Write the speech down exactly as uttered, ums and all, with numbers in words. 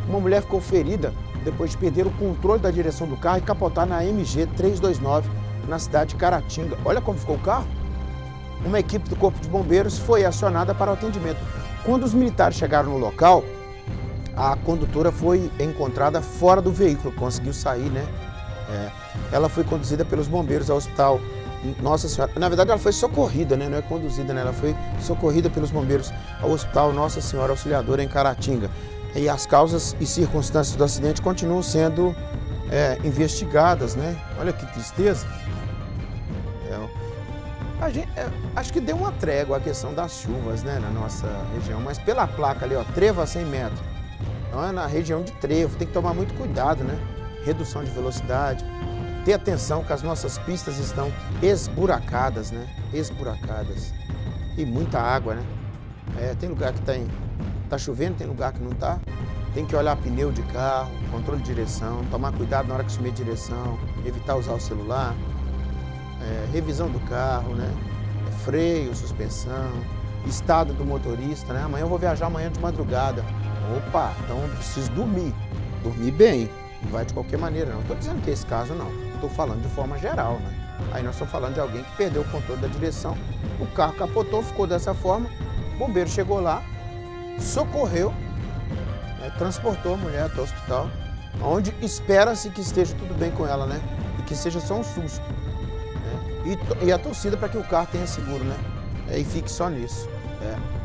Uma mulher ficou ferida depois de perder o controle da direção do carro e capotar na M G trezentos e vinte e nove, na cidade de Caratinga. Olha como ficou o carro. Uma equipe do Corpo de Bombeiros foi acionada para o atendimento. Quando os militares chegaram no local, a condutora foi encontrada fora do veículo, conseguiu sair, né? É, ela foi conduzida pelos bombeiros ao hospital Nossa Senhora. Na verdade, ela foi socorrida, né? Não é conduzida, né? Ela foi socorrida pelos bombeiros ao hospital Nossa Senhora Auxiliadora, em Caratinga. E as causas e circunstâncias do acidente continuam sendo é, investigadas, né? Olha que tristeza. É, a gente, é, acho que deu uma trégua a questão das chuvas, né, na nossa região, mas pela placa ali, ó, trevo a cem metros. Então é na região de trevo, tem que tomar muito cuidado, né? Redução de velocidade, ter atenção que as nossas pistas estão esburacadas, né? Esburacadas. E muita água, né? É, tem lugar que tem, tá chovendo, tem lugar que não tá. Tem que olhar pneu de carro, controle de direção, tomar cuidado na hora que assumir direção, evitar usar o celular, é, revisão do carro, né? É, freio, suspensão, estado do motorista, né? Amanhã eu vou viajar amanhã de madrugada. Opa, então eu preciso dormir, dormir bem, não vai de qualquer maneira não. Estou dizendo que esse caso não, estou falando de forma geral, né? Aí nós estamos falando de alguém que perdeu o controle da direção, o carro capotou, ficou dessa forma, o bombeiro chegou lá, socorreu, né, transportou a mulher até o hospital, onde espera-se que esteja tudo bem com ela, né? E que seja só um susto, né? E, e a torcida para que o carro tenha seguro, né? É, e fique só nisso. É.